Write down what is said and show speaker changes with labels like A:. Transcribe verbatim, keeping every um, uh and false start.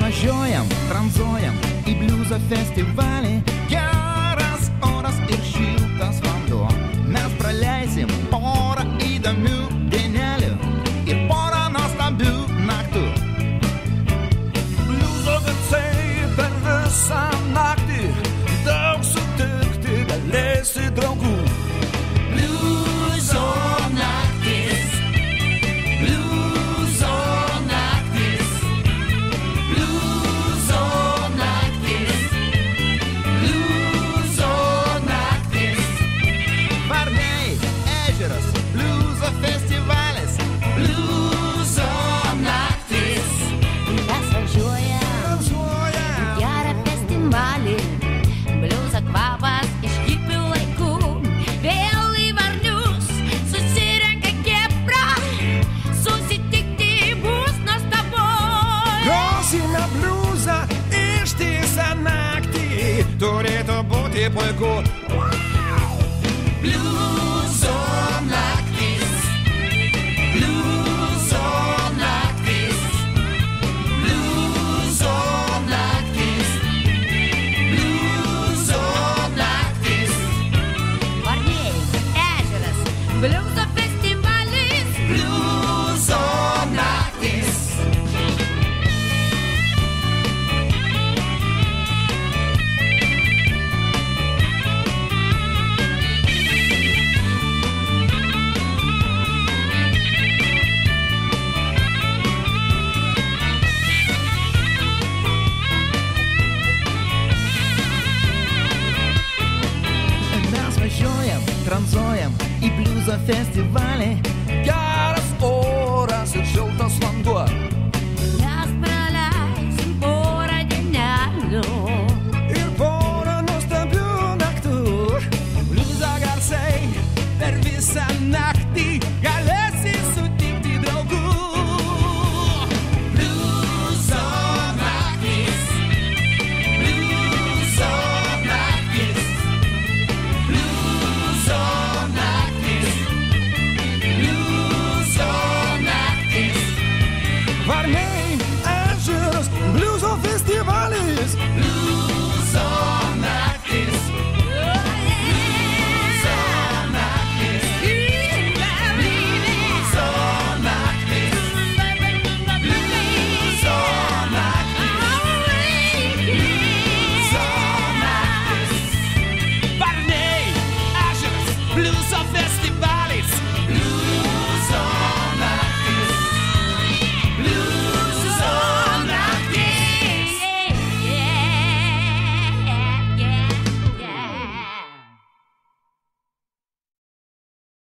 A: važiuojam, tranzuojam į bliuzo festivalį. Geras oras ir šiltas vanduo. Mes praleisim porą įdomių dienelių ir porą nuostabių naktų.
B: Bliuzo garsai per visą naktį, daug sutikti galėsi draugų.
C: Bliuzo naktis, bliuzo naktis, bliuzo naktis, bliuzo naktis.
A: Varniai, ežeras, bliuzo festivalis.
C: Bliuzo naktis.
D: Mes važiuojam į gerą festivalį. Bliuzo kvapas iš hipių laikų. Vėl į varnius susirenka kebra. Susitikti bus nuostabu.
B: Grosime bliuzą ištisą naktį, turėtų būti puiku.
C: Bliuzo naktis, bliuzo naktis, bliuzo naktis, bliuzo naktis.
D: Varniai, ežeras, bliuzo festivalis.
C: Bliuzo naktis.
A: Mes važiuojam, tranzuojam į bliuzo festivalį.